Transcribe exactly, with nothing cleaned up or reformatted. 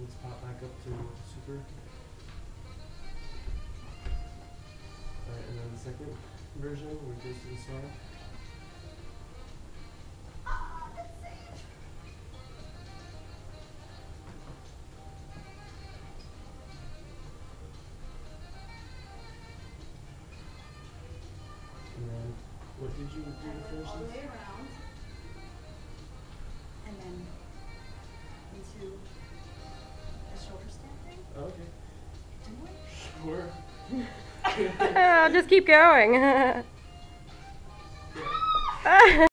let's pop back up to super. Alright, and then the second version, we go to the smile. And then, what did you do to finish all the this? way around, and then into the shoulder stand thing. Oh, okay. Do it. Sure. I'll just keep going.